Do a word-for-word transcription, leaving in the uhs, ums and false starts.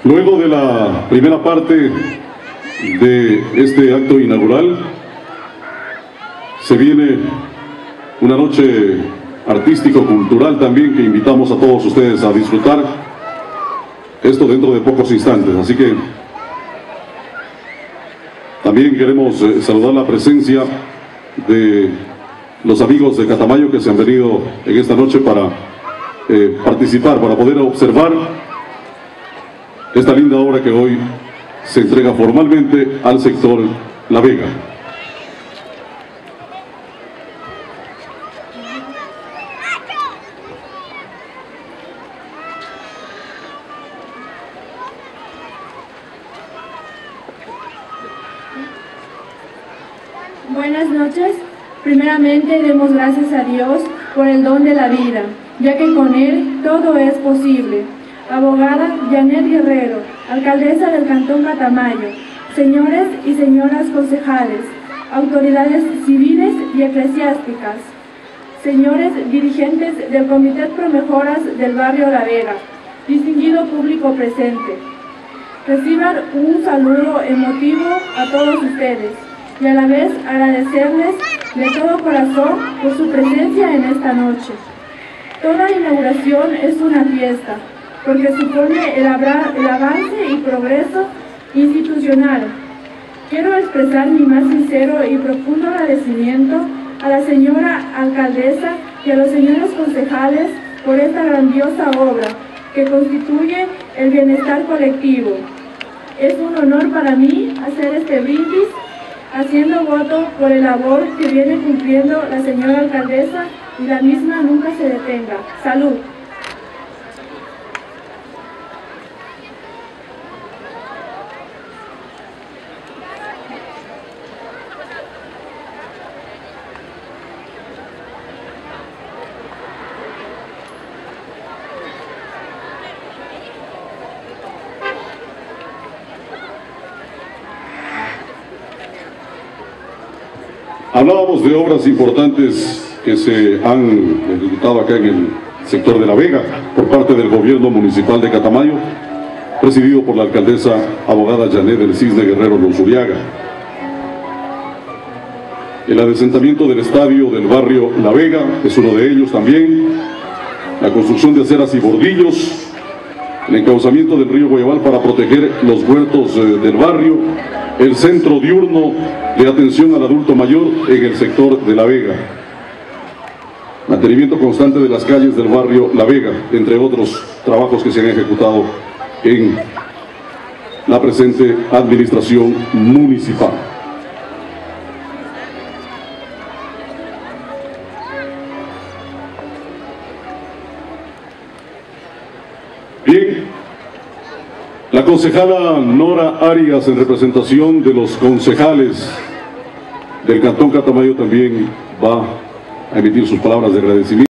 Luego de la primera parte de este acto inaugural, se viene una noche artístico-cultural también que invitamos a todos ustedes a disfrutar. Esto dentro de pocos instantes, así que también queremos eh, saludar la presencia de los amigos de Catamayo que se han venido en esta noche para eh, participar, para poder observar esta linda obra que hoy se entrega formalmente al sector La Vega. Buenas noches. Primeramente demos gracias a Dios por el don de la vida, ya que con Él todo es posible. Abogada Janet Guerrero, alcaldesa del Cantón Catamayo, señores y señoras concejales, autoridades civiles y eclesiásticas, señores dirigentes del Comité Promejoras del barrio La Vega, distinguido público presente. Reciban un saludo emotivo a todos ustedes y a la vez agradecerles de todo corazón por su presencia en esta noche. Toda inauguración es una fiesta, porque supone el, el avance y progreso institucional. Quiero expresar mi más sincero y profundo agradecimiento a la señora alcaldesa y a los señores concejales por esta grandiosa obra que constituye el bienestar colectivo. Es un honor para mí hacer este brindis, haciendo voto por el labor que viene cumpliendo la señora alcaldesa y la misma nunca se detenga. ¡Salud! Hablábamos de obras importantes que se han ejecutado acá en el sector de La Vega por parte del gobierno municipal de Catamayo, presidido por la alcaldesa abogada Janet del Cisne Guerrero Luzuriaga. El adesentamiento del estadio del barrio La Vega es uno de ellos también, la construcción de aceras y bordillos, el encauzamiento del río Guayabal para proteger los huertos eh, del barrio, el centro diurno de atención al adulto mayor en el sector de La Vega, mantenimiento constante de las calles del barrio La Vega, entre otros trabajos que se han ejecutado en la presente administración municipal. Bien, la concejala Nora Arias, en representación de los concejales del Cantón Catamayo, también va a emitir sus palabras de agradecimiento.